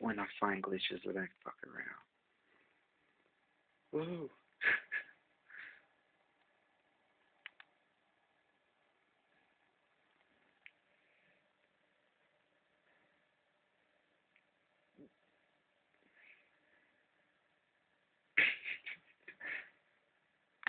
when I find glitches that I fuck around. Woohoo!